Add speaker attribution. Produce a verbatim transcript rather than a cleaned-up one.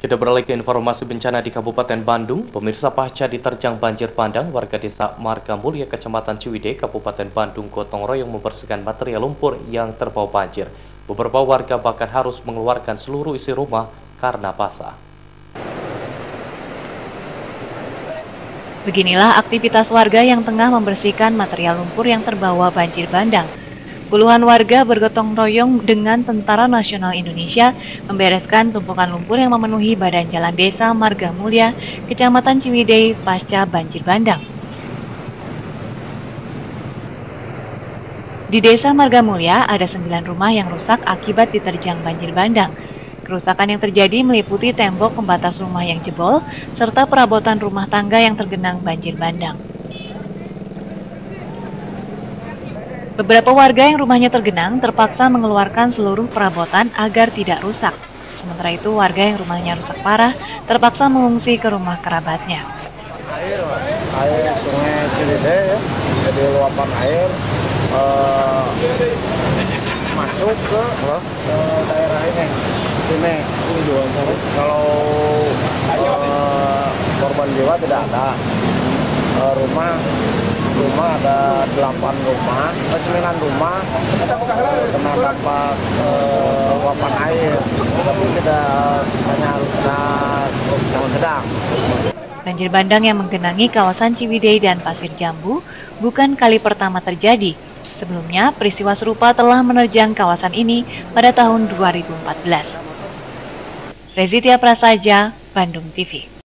Speaker 1: Kita beralih ke informasi bencana di Kabupaten Bandung. Pemirsa, pasca diterjang banjir bandang, warga desa Marga Mulia, Kecamatan Ciwidey, Kabupaten Bandung gotong royong membersihkan material lumpur yang terbawa banjir. Beberapa warga bahkan harus mengeluarkan seluruh isi rumah karena basah.
Speaker 2: Beginilah aktivitas warga yang tengah membersihkan material lumpur yang terbawa banjir bandang. Puluhan warga bergotong royong dengan Tentara Nasional Indonesia membereskan tumpukan lumpur yang memenuhi badan jalan desa Marga Mulia, Kecamatan Ciwidey pasca banjir bandang. Di desa Marga Mulia ada sembilan rumah yang rusak akibat diterjang banjir bandang. Kerusakan yang terjadi meliputi tembok pembatas rumah yang jebol, serta perabotan rumah tangga yang tergenang banjir bandang. Beberapa warga yang rumahnya tergenang terpaksa mengeluarkan seluruh perabotan agar tidak rusak. Sementara itu, warga yang rumahnya rusak parah terpaksa mengungsi ke rumah kerabatnya.
Speaker 3: Air, air sungai Ciwidey ya, jadi luapan air eh, masuk ke, ke daerah ini, sini. Kalau eh, korban jiwa tidak ada, eh, rumah rumah ada delapan rumah, sembilan rumah kena dampak eh, luapan air, tapi tidak hanya rusak yang sedang.
Speaker 2: Banjir bandang yang menggenangi kawasan Ciwidey dan Pasir Jambu bukan kali pertama terjadi. Sebelumnya, peristiwa serupa telah menerjang kawasan ini pada tahun dua ribu empat belas. Rezitia Prasaja, Bandung T V.